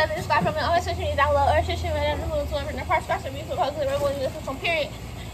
7 subscribe from me on my social media down below, or social media down below, from the first special music post, the regular music from period.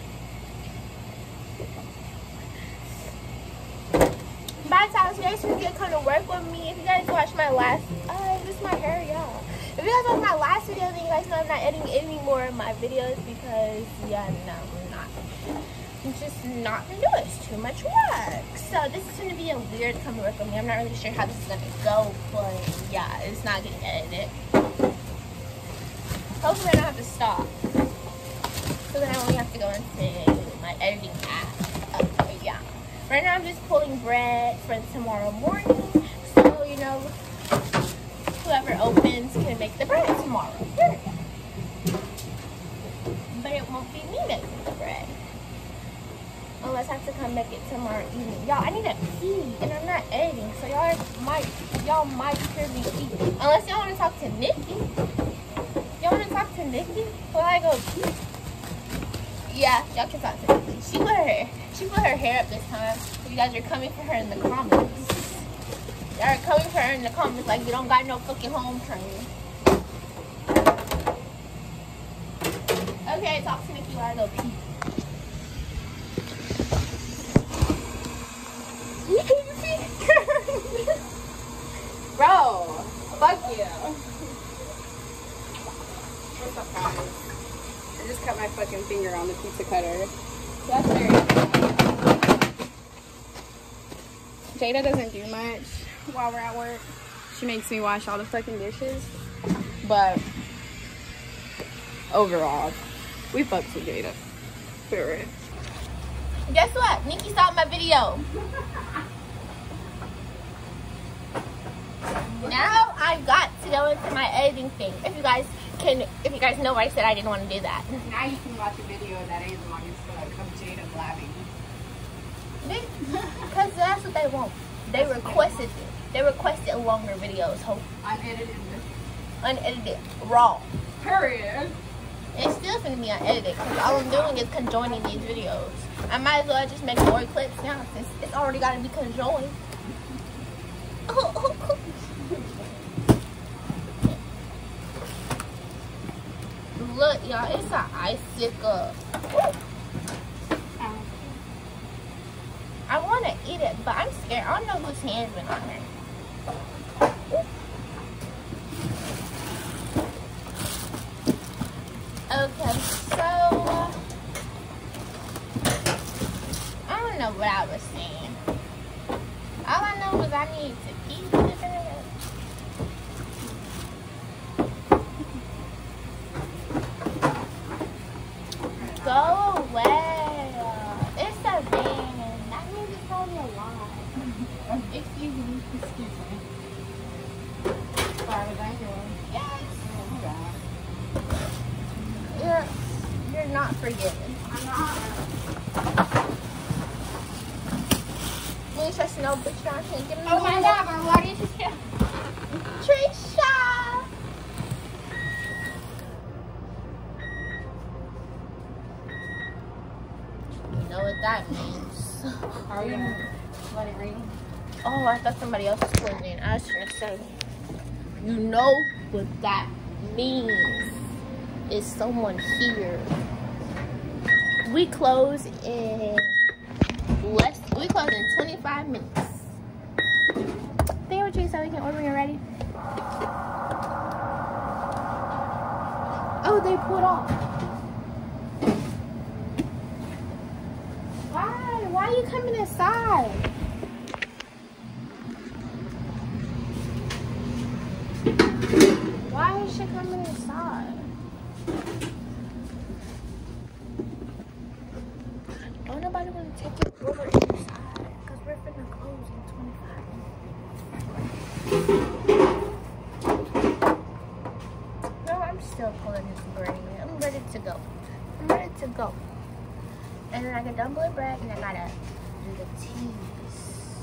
By the time you guys can come to work with me, if you guys watch my last, this is my hair, y'all. If you guys watch my last video, then you guys know I'm not editing any more of my videos because, yeah, no, I'm not. I'm just not gonna do it. It's too much work. So this is gonna be a weird come to work with me. I'm not really sure how this is gonna go, but yeah, it's not getting edited. Hopefully I don't have to stop. So then I only have to go into my editing app. Okay, yeah. Right now I'm just pulling bread for tomorrow morning. So, you know, whoever opens can make the bread tomorrow. But it won't be me making the bread. Unless I have to come make it tomorrow evening. Y'all, I need to pee, and I'm not editing, so y'all might hear me pee. Unless y'all want to talk to Nikki. Y'all want to talk to Nikki? While I go pee? Yeah, y'all can talk to Nikki. She put her hair up this time. So you guys are coming for her in the comments. Y'all are coming for her in the comments like you don't got no fucking home training. Okay, talk to Nikki while I go pee. Bro, fuck you. What's up, guys? I just cut my fucking finger on the pizza cutter. So that's very Jada doesn't do much while we're at work. She makes me wash all the fucking dishes. But overall, we fucks with Jada. Period. Guess what? Nikki saw my video. Now I've got to go into my editing thing. If you guys know why I said I didn't want to do that. Now you can watch a video that ain't long as fuck of Jada blabbing. Because that's what they want. They requested it. They requested longer videos. Unedited. Raw. Period. It's still going to be unedited because all I'm doing is conjoining these videos. I might as well just make more clips now since it's already got to be conjoined. Look, y'all, it's an icicle. I want to eat it, but I'm scared. I don't know whose hands been on it. Okay, so I don't know what I was saying. All I know is I need to eat it. Go away. It's a van. That means it's only a lie. Excuse me. Sorry, thank you. Yes. Oh, God. You're not forgiven. I'm not. You ain't trust no bitch down here. Give me Oh my God, but why did you say Trisha. You know what that means. Are you gonna let it ring? Oh, I thought somebody else was closing. I was trying to say, you know what that means. Is someone here? We close in 25 minutes. Think what you said we can order when you're ready. Oh, they pulled off. Why are you coming inside? Why is she coming inside? Don't nobody want to take your order inside because we're finna close in 25 minutes. No, I'm still pulling this brain. I'm ready to go. And then I got dumpling bread and I gotta do the cheese.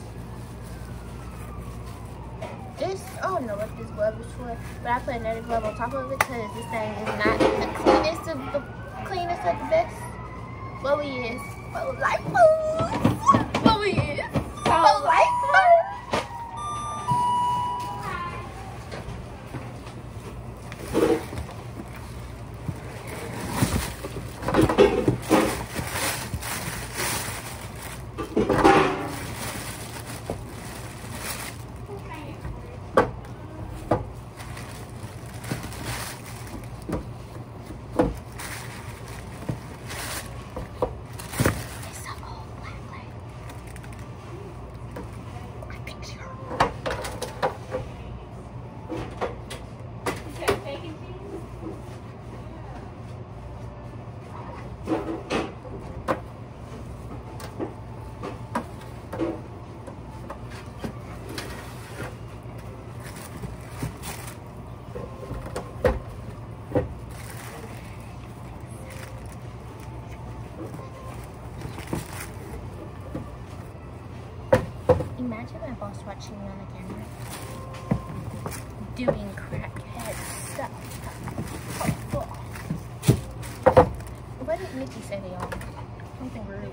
This, I don't know what this glove is for, but I put another glove on top of it because this thing is not the cleanest of the best. But we is. But life food. But we is. But life food. Imagine my boss watching me on the camera. Doing crackhead stuff. What did Nikki say to y'all? Something rude.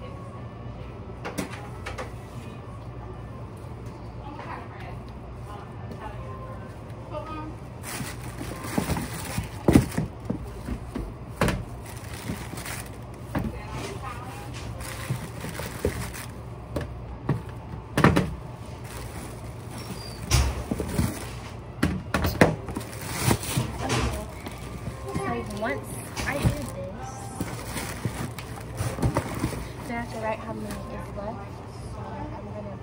Once I do this, then I have to write how many is left. So I'm gonna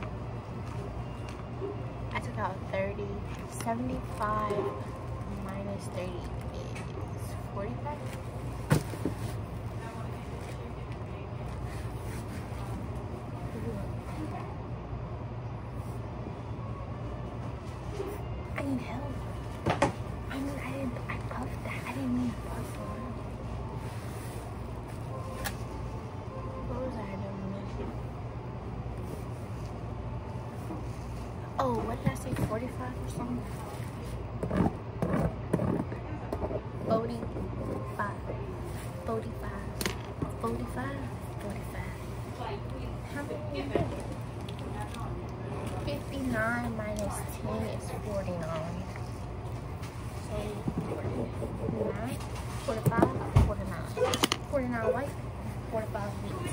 put, I took out 30, 75 minus 30 is 45. I need help. I puffed that. I didn't mean to puff for it. What was I doing? Oh, what did I say? 45 or something? 45. 45. 45. 45. How many is it? 59 minus 10 is 49. 49, 45, 49. 49 white, 45 wheat.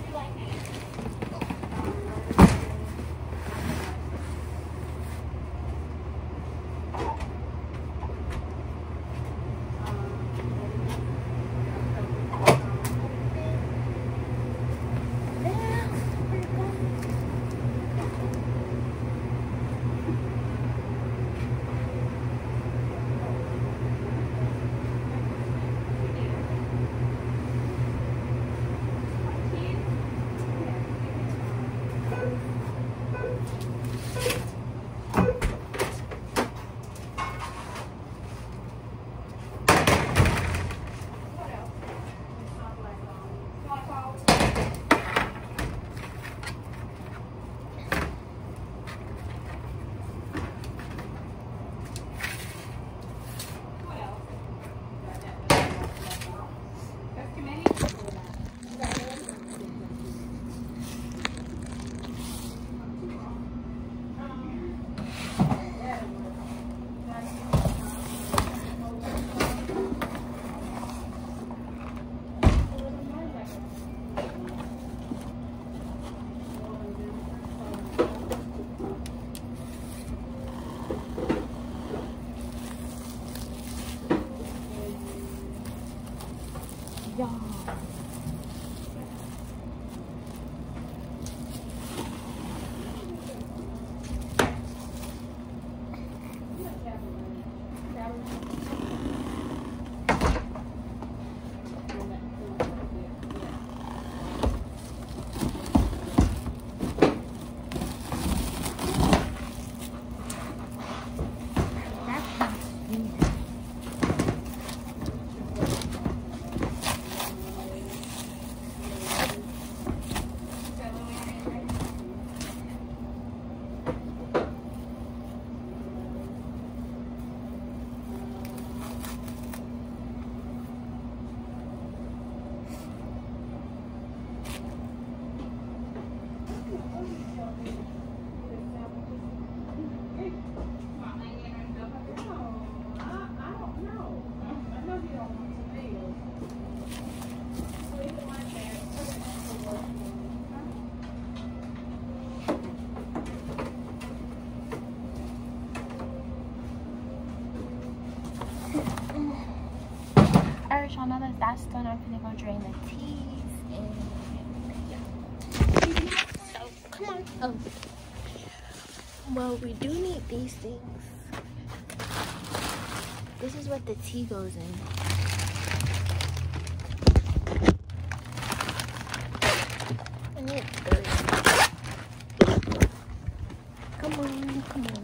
Alright, y'all, now that that's done, I'm gonna go drain the teas and yeah. So come on. Oh, well, we do need these things. This is what the tea goes in. I need 30. Come on, come on.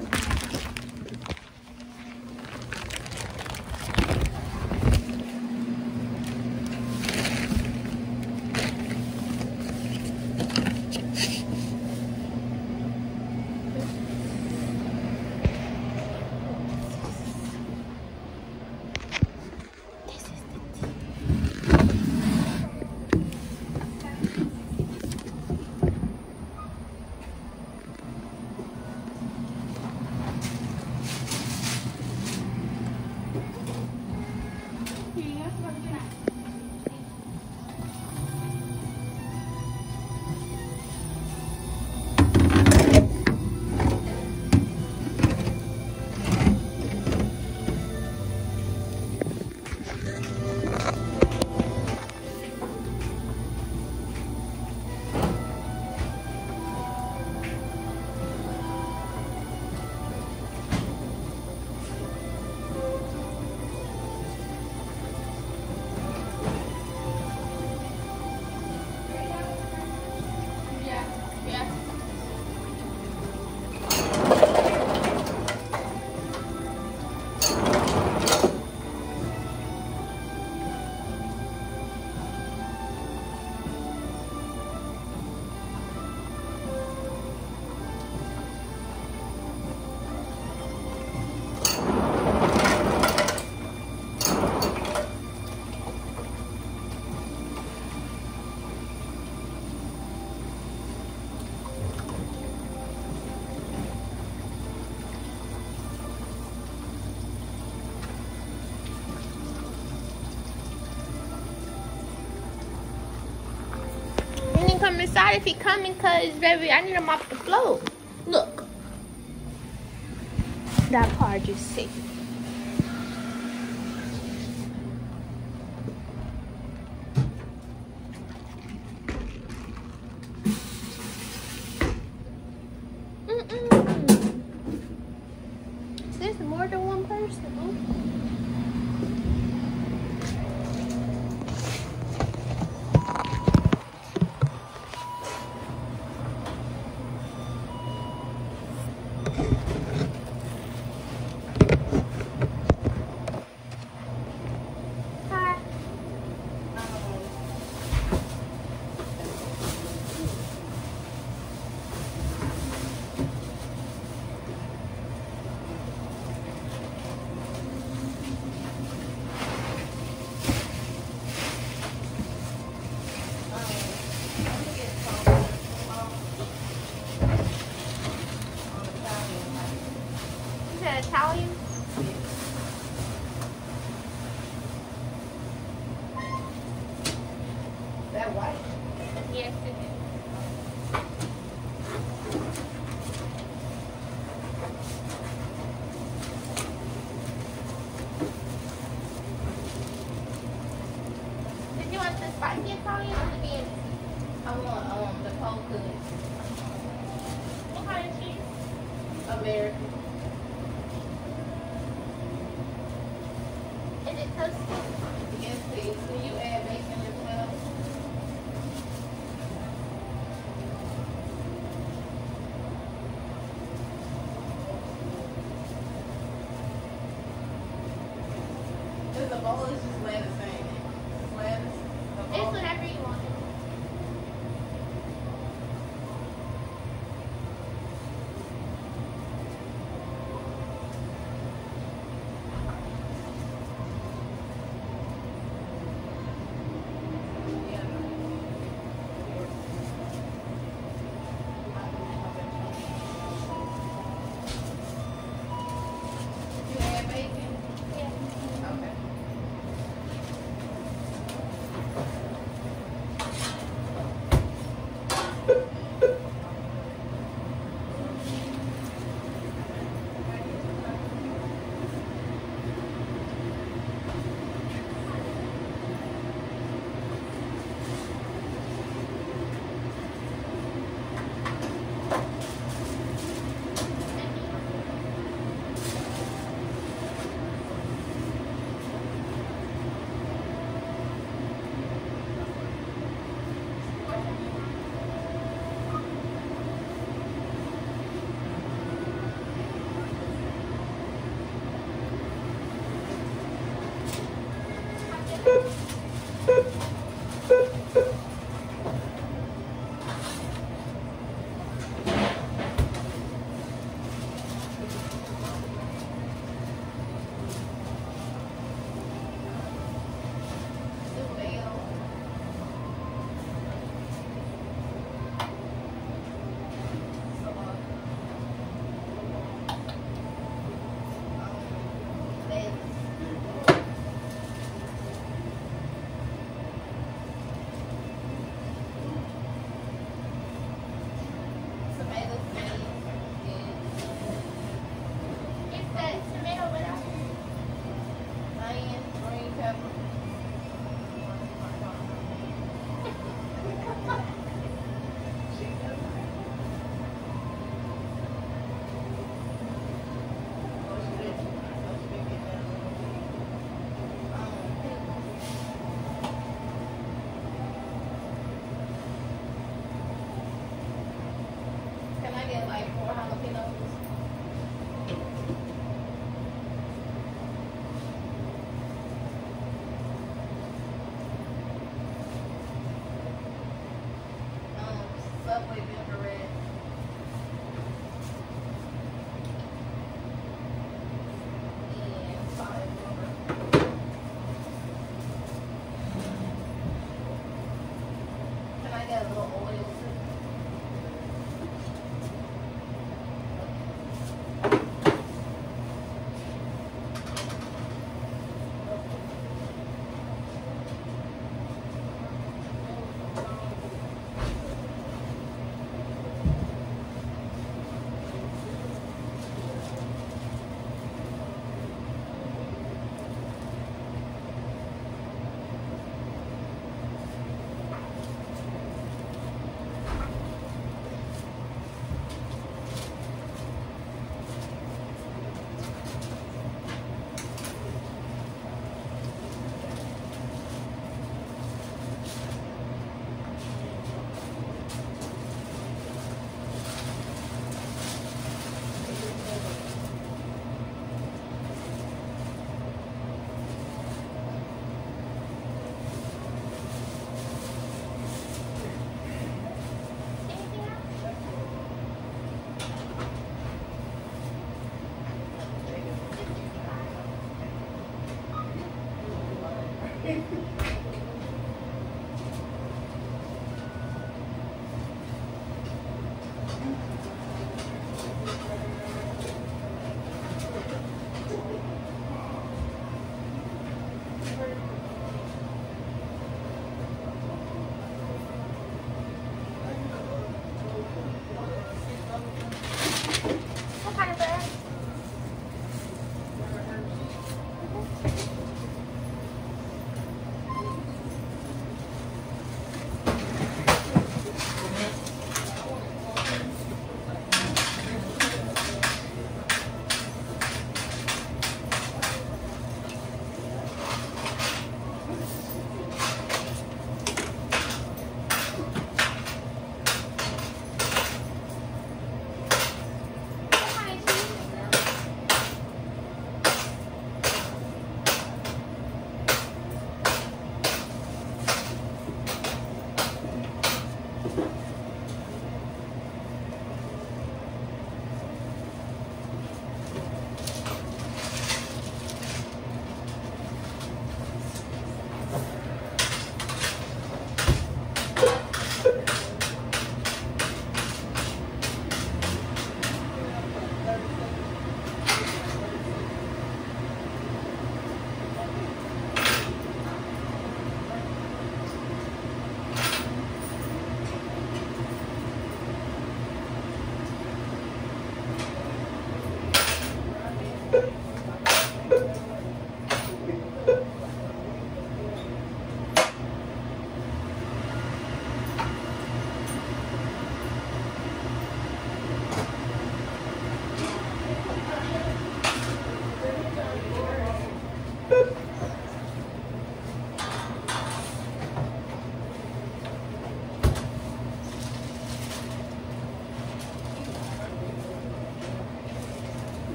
can come inside if he coming, cause baby, I need to mop the floor. Look. That car just sick. There's more than one person. Hi. Is that Italian? That white? Yes, it is. Did you want the spicy Italian or the beans? I want the cold cut. What kind of cheese? American. Is it toasted? Yes, please. Can you add bacon as well? Does the bowl is just lettuce, ain't it? Just lettuce? The It's bowl? whatever you want.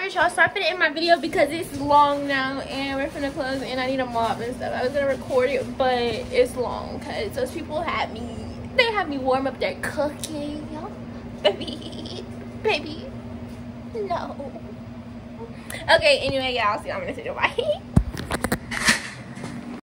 promise y'all, so I put it in my video because it's long now and we're finna close and I need a mop and stuff. I was gonna record it, but it's long because those people had me warm up their cooking. Baby, no. Okay, anyway, y'all, see, I'm gonna say goodbye.